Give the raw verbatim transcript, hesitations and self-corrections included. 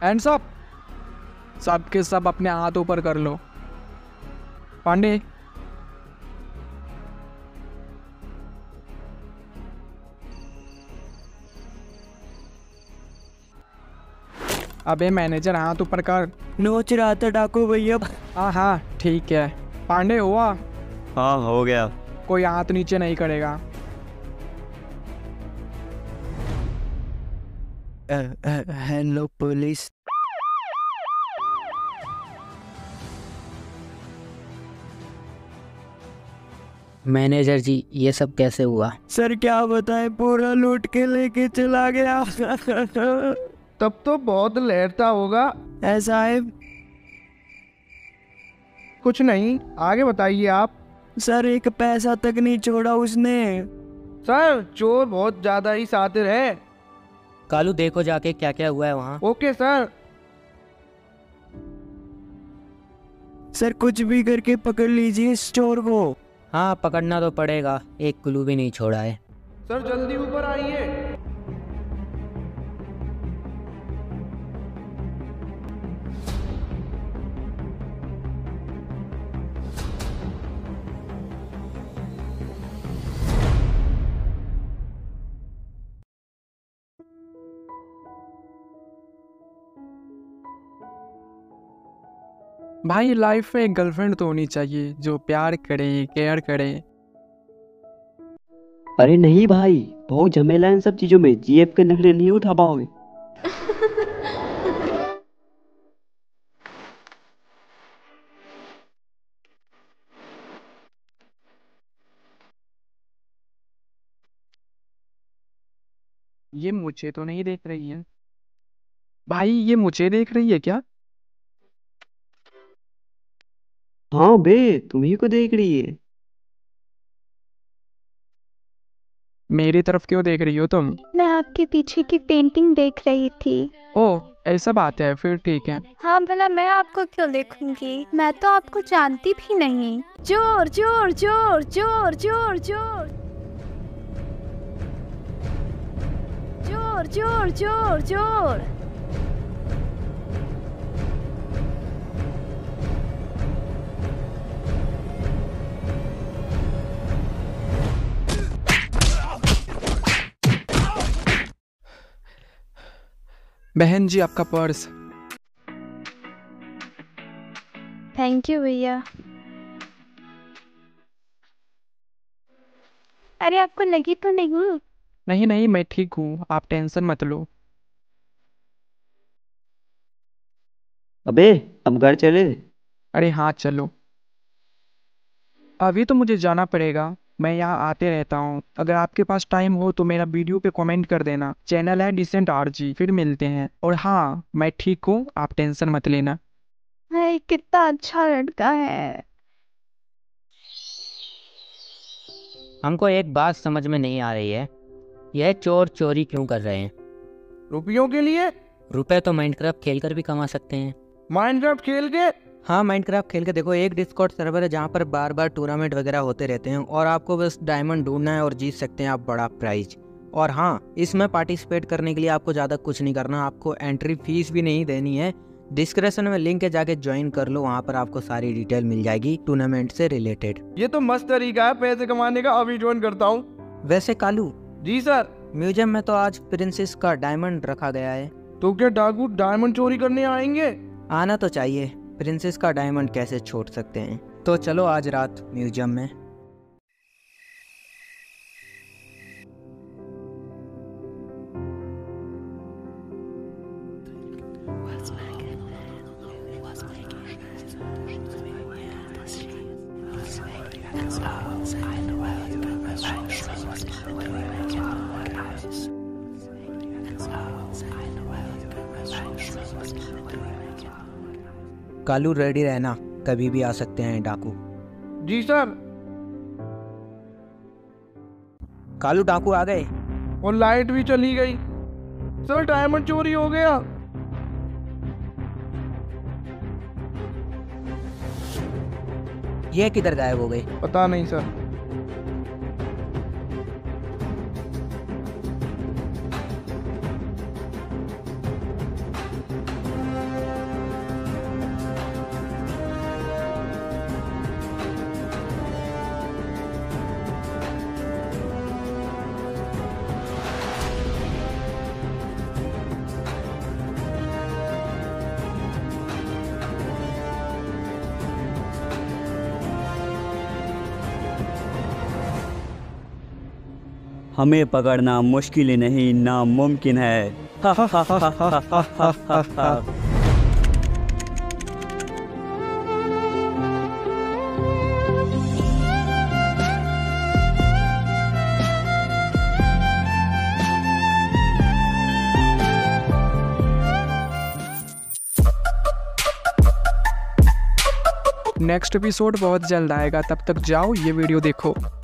Hands up. सब के सब अपने हाथ ऊपर कर लो। पांडे, अबे मैनेजर हाथ ऊपर कर। नोच रहा था डाकू भैया। हाँ हाँ ठीक है। पांडे हुआ? हाँ हो गया। कोई हाथ नीचे नहीं करेगा। Hello police. मैनेजर जी ये सब कैसे हुआ? सर क्या बताएं, पूरा लूट के लेके चला गया। तब तो बहुत लहरता होगा। ऐसा है कुछ नहीं, आगे बताइए आप। सर, एक पैसा तक नहीं छोड़ा उसने। सर चोर बहुत ज्यादा ही शातिर है। कालू देखो जाके क्या क्या हुआ है वहाँ। Okay sir. सर कुछ भी करके पकड़ लीजिए इस चोर को। हाँ पकड़ना तो पड़ेगा, एक क्लू भी नहीं छोड़ा है। सर जल्दी ऊपर आइए। भाई लाइफ में एक गर्लफ्रेंड तो होनी चाहिए जो प्यार करे, केयर करे। अरे नहीं भाई, बहुत झमेला है इन सब चीजों में, जीएफ के नखरे नहीं उठा पाओगे। ये मुझे तो नहीं देख रही है। भाई ये मुझे देख रही है क्या? हाँ बे, तुम्ही को देख रही है। मेरी तरफ क्यों देख रही हो तुम? मैं आपके पीछे की पेंटिंग देख रही थी। ओह ऐसा बात है, फिर ठीक है। हाँ भला मैं आपको क्यों देखूंगी, मैं तो आपको जानती भी नहीं। जोर जोर जोर जोर जोर जोर जोर जोर जोर जोर। बहन जी आपका पर्स। थैंक यू भैया। अरे आपको लगी तो नहीं? नहीं नहीं मैं ठीक हूँ, आप टेंशन मत लो। अबे अब घर चले। अरे हाँ चलो। अभी तो मुझे जाना पड़ेगा, मैं यहाँ आते रहता हूँ। अगर आपके पास टाइम हो तो मेरा वीडियो पे कमेंट कर देना। चैनल है डिसेंट आरजी। फिर मिलते हैं। और हाँ मैं ठीक हूँ, आप टेंशन मत लेना। हाय कितना अच्छा लड़का है। हमको एक बात समझ में नहीं आ रही है, यह चोर चोरी क्यों कर रहे हैं? रुपयों के लिए। रुपए तो माइनक्राफ्ट खेल कर भी कमा सकते हैं। माइनक्राफ्ट खेल के? हाँ माइनक्राफ्ट खेल के देखो, एक डिस्कॉर्ड सर्वर है जहाँ पर बार बार टूर्नामेंट वगैरह होते रहते हैं और आपको बस डायमंड ढूंढना है और जीत सकते हैं आप बड़ा प्राइज। और हाँ, इसमें पार्टिसिपेट करने के लिए आपको ज़्यादा कुछ नहीं करना, आपको एंट्री फीस भी नहीं देनी है। डिस्क्रिप्शन में लिंक है, जाके ज्वाइन कर लो, वहाँ पर आपको सारी डिटेल मिल जाएगी टूर्नामेंट से रिलेटेड। ये तो मस्त तरीका है पैसे कमाने का, अभी ज्वाइन करता हूँ। वैसे कालू। जी सर। म्यूजियम में तो आज प्रिंसेस का डायमंड रखा गया है, तो क्या डाकू डायमंड चोरी करने आएंगे? आना तो चाहिए, प्रिंसेस का डायमंड कैसे छोड़ सकते हैं। तो चलो आज रात म्यूजियम में। कालू रेडी रहना, कभी भी आ सकते हैं डाकू। जी सर। कालू डाकू आ गए। और लाइट भी चली गई। सर डायमंड चोरी हो गया। ये किधर गायब हो गए? पता नहीं सर। हमें पकड़ना मुश्किल ही नहीं नामुमकिन है। नेक्स्ट एपिसोड बहुत जल्द आएगा, तब तक जाओ ये वीडियो देखो।